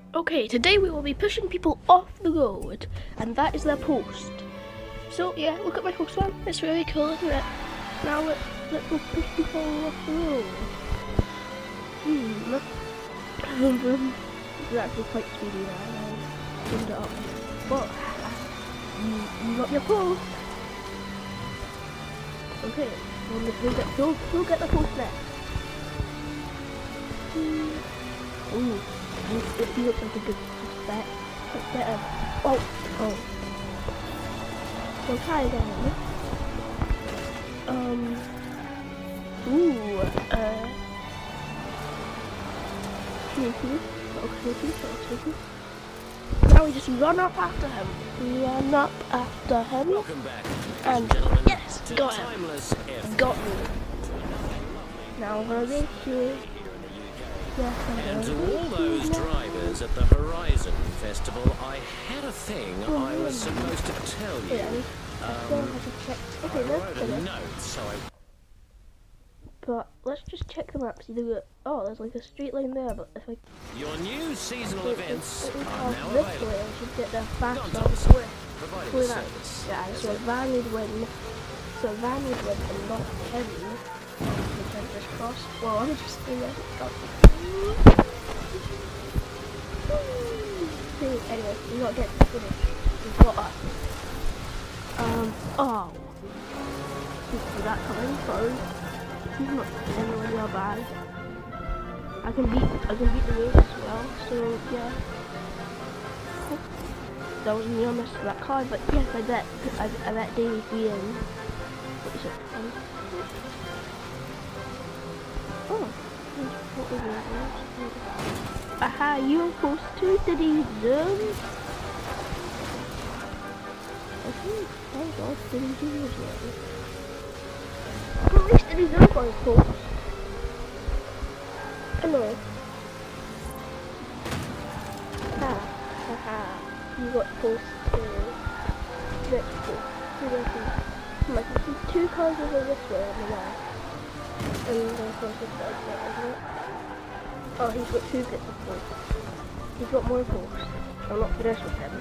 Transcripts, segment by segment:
Okay, today we will be pushing people off the road, and that is their post. So yeah, look at my post one. It's really cool, isn't it? Now let's go push people off the road. It's actually quite speedy now. I tuned it up. But you got your post. Okay, well, we'll get the post next. Ooh. He looks like a good bet. Let's get him. Oh. We'll try again. Sneaky. Now we just run up after him. Welcome back, And gentlemen, yes, to got him. Timeless F. Got me. Now we're going to And to all those drivers at the Horizon Festival, I had a thing I was supposed to tell you. I still have to check. Okay, I let's wrote get a it. note, so I... But let's just check the map, see the there's like a straight line there, but if I Your new seasonal if events we are cross now this available. way, I should get there faster. John Thompson, providing Through the that. service. Yeah, so Van would win. So Van would win and not Kevin. Which I just crossed. Well, I'm just doing it. Anyway, we gotta get to the finish. We've got us. Oh. Didn't see that coming, sorry. He's not anywhere near bad. I can beat the race as well, so yeah. That was me on that card, but yes, I bet Davey's being. What is it? What was it? Aha, you are supposed to today's zone. Okay, thank God, didn't do this yet. At least it is over, of course. Anyway. You got post next post. I can see two cars over this way on the left. And then close this way, isn't it? Oh, he's got two bits of post. He's got more post. I'm not finished with him.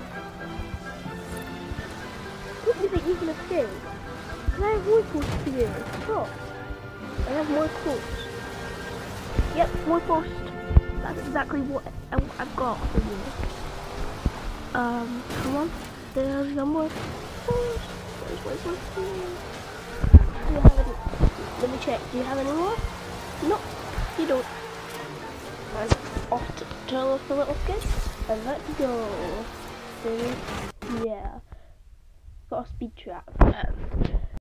What do you think he's gonna say? Can I have more posts for you? Stop. I have more posts. Yep, more posts. That's exactly what I've got for you. Come on. There's no more posts. Where's my post? Do you have any? Let me check. Do you have any more? No, you don't. I'm off to tell the little skid. And let's go. So, yeah. Got a speed trap.